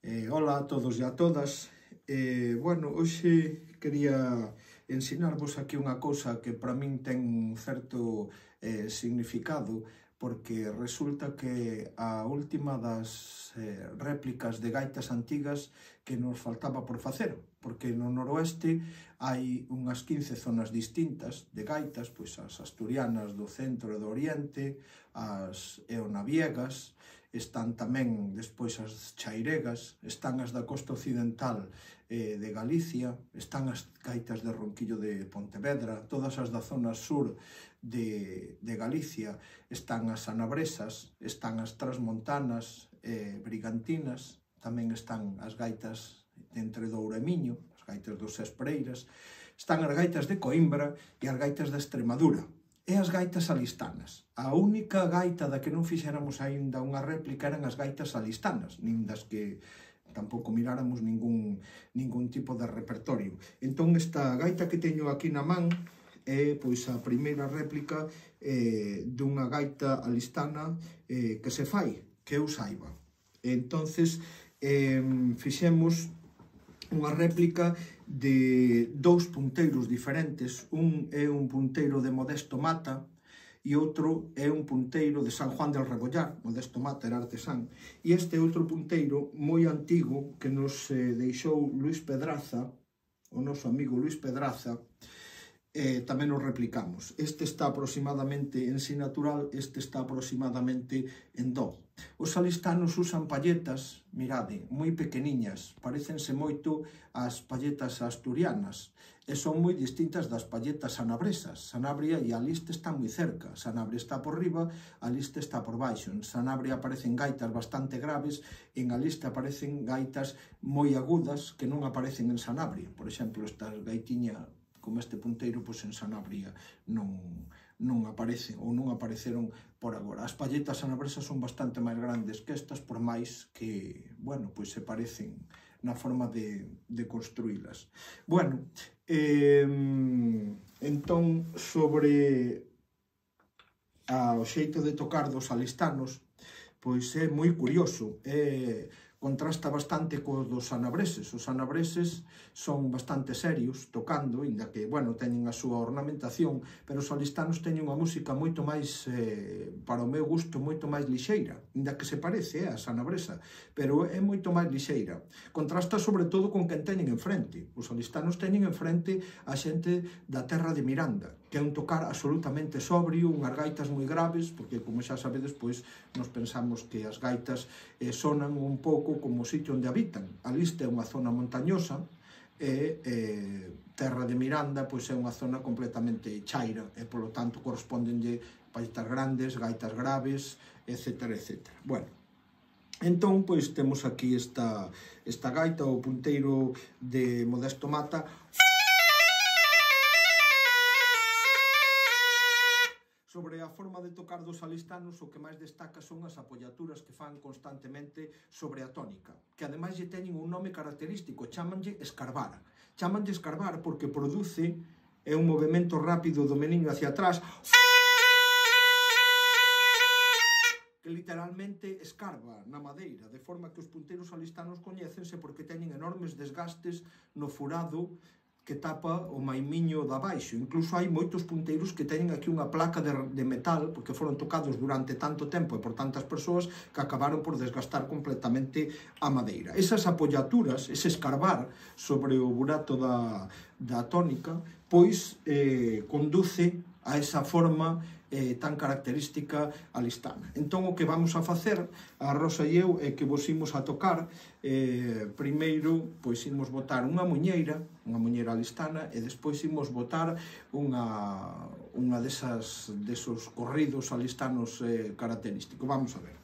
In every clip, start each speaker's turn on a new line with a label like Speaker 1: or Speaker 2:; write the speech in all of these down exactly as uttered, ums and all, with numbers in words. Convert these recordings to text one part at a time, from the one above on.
Speaker 1: Eh, ola a todos e a todas. Eh, bueno, hoxe quería ensinarvos aquí unha cousa que para min ten un certo eh, significado, porque resulta que a última das eh, réplicas de gaitas antigas que nos faltaba por facer, porque no noroeste hai unhas quince zonas distintas de gaitas, pois as asturianas do centro e do oriente, as eonaviegas, están tamén despois as chairegas, están as da costa occidental eh, de Galicia, están as gaitas de Ronquillo de Pontevedra, todas as da zona sur de, de Galicia, están as anabresas, están as transmontanas, eh, brigantinas, tamén están as gaitas entre Douro e Miño, as gaitas dos Espereiras, están as gaitas de Coimbra e as gaitas da Extremadura. E as gaitas alistanas. A única gaita da que non fixéramos aínda unha réplica eran as gaitas alistanas, nin das que tampouco miráramos ningún, ningún tipo de repertorio. Entón, esta gaita que teño aquí na man é pois a primeira réplica eh, dunha gaita alistana eh, que se fai, que eu saiba. Entonces, eh, fixemos unha réplica de dous punteiros diferentes. Un é un punteiro de Modesto Mata e outro é un punteiro de San Juan del Rebollar. Modesto Mata era artesán. E este outro punteiro moi antigo que nos eh, deixou Luís Pedraza, o noso amigo Luís Pedraza, eh, tamén nos replicamos. Este está aproximadamente en si natural, este está aproximadamente en do. Os alistanos usan palletas, mirade, moi pequeniñas, parecense moito ás palletas asturianas, e son moi distintas das palletas sanabresas. Sanabria e a liste están moi cerca, Sanabria está por riba, a liste está por baixo. En Sanabria aparecen gaitas bastante graves, en a liste aparecen gaitas moi agudas que non aparecen en Sanabria. Por exemplo, esta gaitiña como este punteiro, pois en Sanabria non, non aparece ou non apareceron por agora. As palletas sanabresas son bastante máis grandes que estas, por máis que, bueno, pois se parecen na forma de, de construílas. Bueno, eh, entón, sobre a, o xeito de tocar dos alistanos, pois é moi curioso, é... contrasta bastante cos dos sanabreses. Os sanabreses son bastante serios tocando, inda que, bueno, teñen a súa ornamentación, pero os alistanos teñen unha música moito máis, eh, para o meu gusto, moito máis lixeira, inda que se parece eh, a sanabresa, pero é moito máis lixeira. Contrasta sobre todo con quen teñen enfrente. Os alistanos teñen enfrente a xente da terra de Miranda, que é un tocar absolutamente sobrio, unhas gaitas moi graves, porque, como xa sabedes, pois, nos pensamos que as gaitas eh, sonan un pouco como o sitio onde habitan. A lista é unha zona montañosa e eh, terra de Miranda pois é unha zona completamente chaira e, polo tanto, correspondenlle palletas grandes, gaitas graves, etcétera, etcétera. Bueno, entón, pois, temos aquí esta, esta gaita, o punteiro de Modesto Mata. Sobre a forma de tocar dos alistanos, o que máis destaca son as apoiaturas que fan constantemente sobre a tónica, que ademais lle teñen un nome característico, chámanlle escarbar. Chámanlle escarbar porque produce é un movimento rápido do meniño hacia atrás, que literalmente escarba na madeira, de forma que os punteiros alistanos coñécense porque teñen enormes desgastes no furado que tapa o maimiño da baixo. Incluso hai moitos punteiros que teñen aquí unha placa de, de metal, porque foron tocados durante tanto tempo e por tantas persoas que acabaron por desgastar completamente a madeira. Esas apoiaturas, ese escarbar sobre o burato da, da tónica, pois eh, conduce a esa forma eh, tan característica alistana. Entón, o que vamos a facer, a Rosa e eu, é que vos imos a tocar, eh, primeiro, pois imos botar unha muñeira, unha muñeira alistana, e despois imos botar unha, unha desas, desos corridos alistanos eh, característicos. Vamos a ver.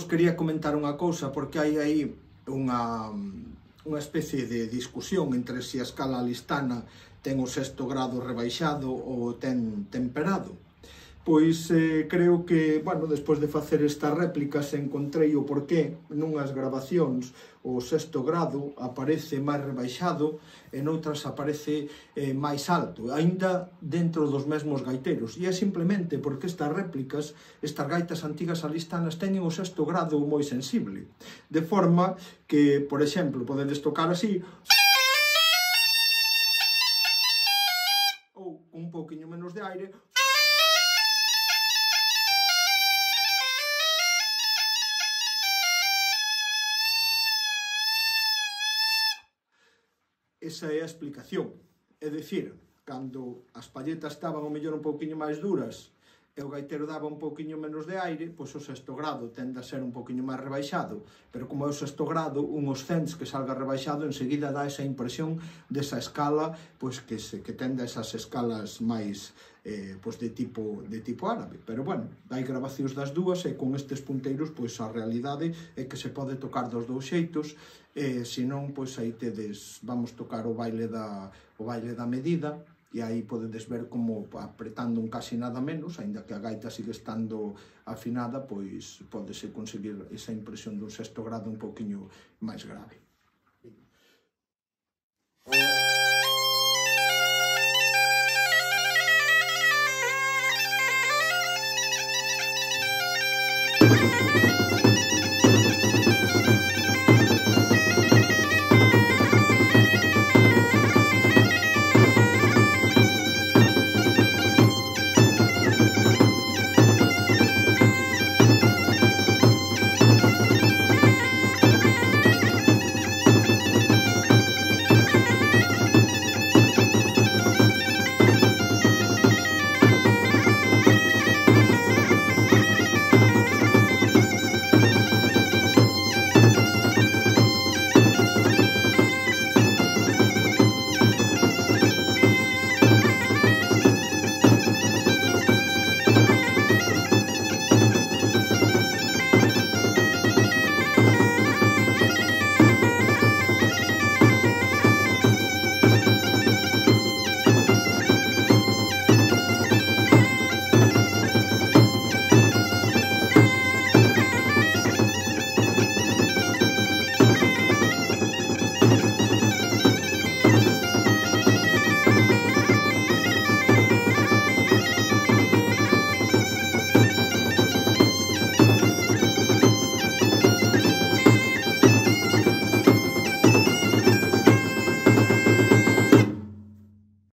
Speaker 1: vos quería comentar unha cousa, porque hai aí unha, unha especie de discusión entre se a escala listana ten o sexto grado rebaixado ou ten temperado. Pois eh, creo que, bueno, despois de facer estas réplicas encontrei o porqué nunhas grabacións o sexto grado aparece máis rebaixado e noutras aparece eh, máis alto, aínda dentro dos mesmos gaiteros, e é simplemente porque estas réplicas, estas gaitas antigas alistanas teñen o sexto grado moi sensible, de forma que, por exemplo, podedes tocar así ou un pouquiño menos de aire. Esa é a explicación. É dicir, cando as palletas estaban o mellor un pouquiño máis duras e o gaitero daba un pouquiño menos de aire, pois o sexto grado tende a ser un pouquiño máis rebaixado, pero como é o sexto grado, un ascens que salga rebaixado enseguida dá esa impresión desa escala, pois que, se, que tende esas escalas máis eh, pois de tipo de tipo árabe. Pero bueno, hai grabacións das dúas e con estes punteiros pois a realidade é que se pode tocar dos dous xeitos, e senón pois aí tedes, vamos tocar o baile da o baile da medida, e aí podedes ver como apretando un casi nada menos, aínda que a gaita sigue estando afinada, pois podese conseguir esa impresión dun sexto grado un pouquiño máis grave.